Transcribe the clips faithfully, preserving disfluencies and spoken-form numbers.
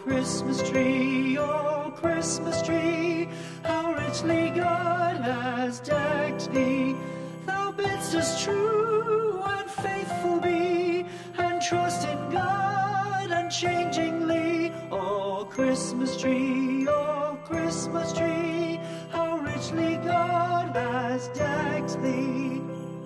Christmas tree, oh Christmas tree, how richly God has decked thee. Thou bidst us true and faithful be, and trust in God unchangingly. Oh Christmas tree, oh Christmas tree, how richly God has decked thee.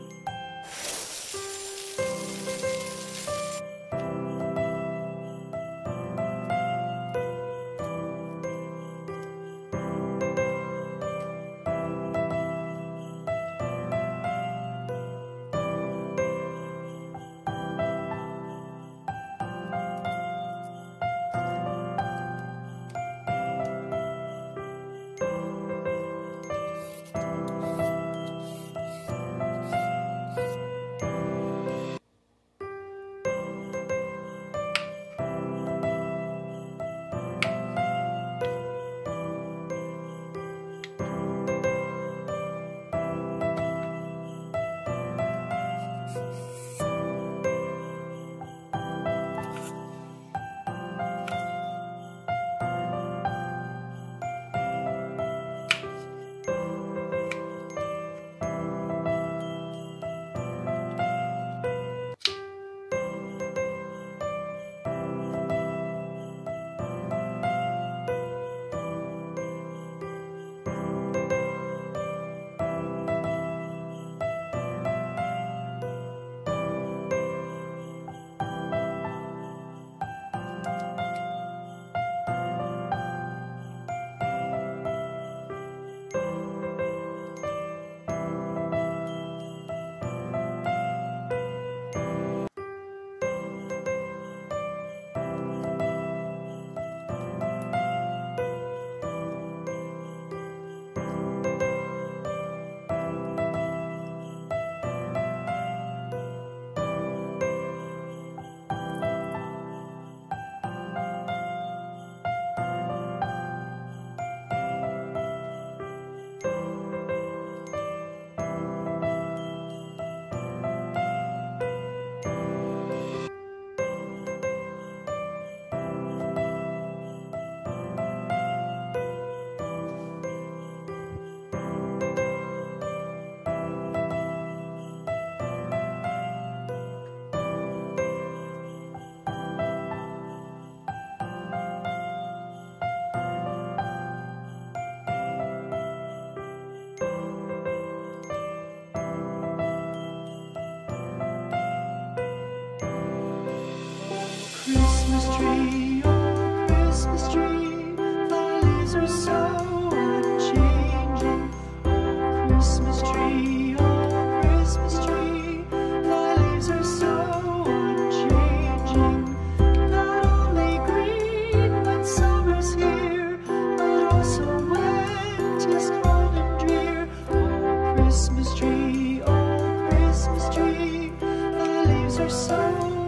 Christmas tree, oh Christmas tree, thy leaves are so unchanging. Oh Christmas tree, oh Christmas tree, thy leaves are so unchanging. Not only green when summer's here, but also when 'tis cold and drear. Oh Christmas tree, oh Christmas tree, thy leaves are so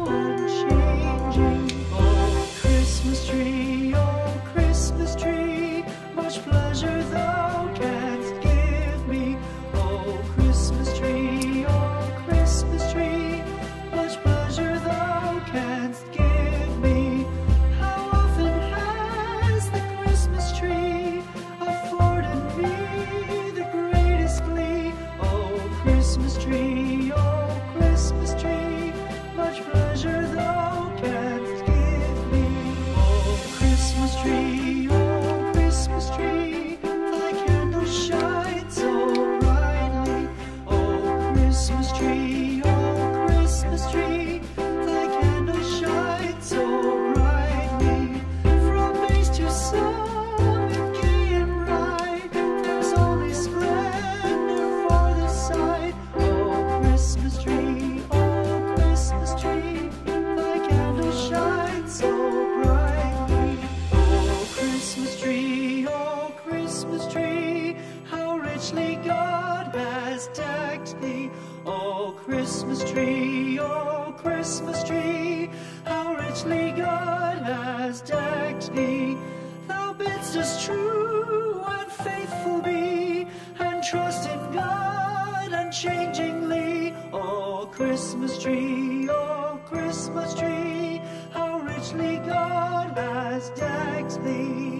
unchanging. Oh Christmas tree, oh Christmas tree, much pleasure thou canst give me. Oh Christmas tree, oh Christmas tree, much pleasure thou canst give me. How often has the Christmas tree afforded me the greatest glee. Oh Christmas tree, oh Christmas tree, much pleasure thou canst give me. Oh Christmas tree, oh Christmas tree, thy candles shine so brightly. Oh Christmas tree, oh Christmas tree, thy candles shine so brightly. From base to summit, gay and bright, there's only splendor for the sight. Oh Christmas tree, oh Christmas tree, thy candles shine so brightly. Oh Christmas tree, oh Christmas tree, how richly God has decked thee. Oh Christmas tree, oh Christmas tree, how richly God has decked thee. Thou bidst us true and faithful be, and trust in God unchangingly. Oh Christmas tree, oh Christmas tree, how richly God has decked thee.